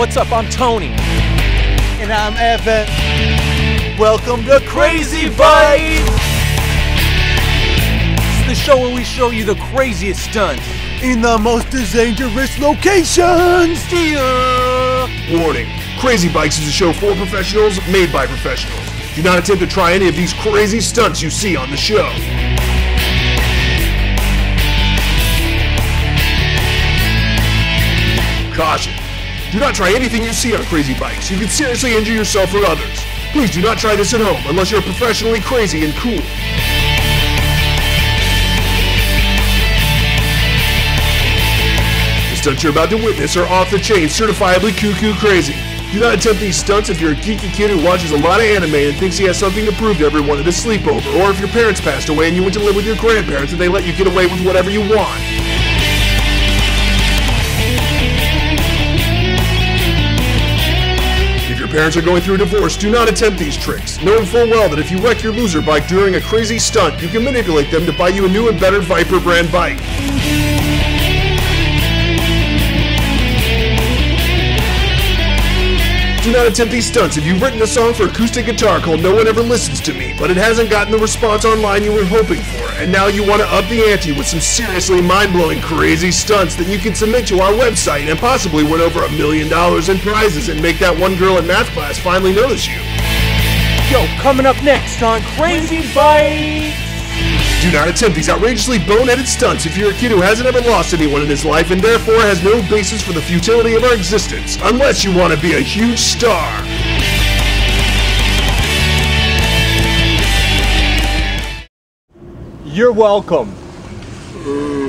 what's up? I'm Tony. And I'm Evan. Welcome to Crazy Bites! It's the show where we show you the craziest stunts In the most dangerous locations! Warning, Crazy Bikes is a show for professionals, made by professionals. Do not attempt to try any of these crazy stunts you see on the show. Caution. Do not try anything you see on Crazy Bikes. You can seriously injure yourself or others. Please do not try this at home unless you're professionally crazy and cool. The stunts you're about to witness are off the chain, certifiably cuckoo crazy. Do not attempt these stunts if you're a geeky kid who watches a lot of anime and thinks he has something to prove to everyone at a sleepover, or if your parents passed away and you went to live with your grandparents and they let you get away with whatever you want. If your parents are going through a divorce, do not attempt these tricks, knowing full well that if you wreck your loser bike during a crazy stunt, you can manipulate them to buy you a new and better Viper brand bike. Do not attempt these stunts if you've written a song for acoustic guitar called No One Ever Listens to Me, but it hasn't gotten the response online you were hoping for, and now you want to up the ante with some seriously mind-blowing crazy stunts that you can submit to our website and possibly win over $1 million in prizes and make that one girl in math class finally notice you. Yo, coming up next on Crazy Bites! Do not attempt these outrageously boneheaded stunts if you're a kid who hasn't ever lost anyone in his life and therefore has no basis for the futility of our existence, unless you want to be a huge star. You're welcome.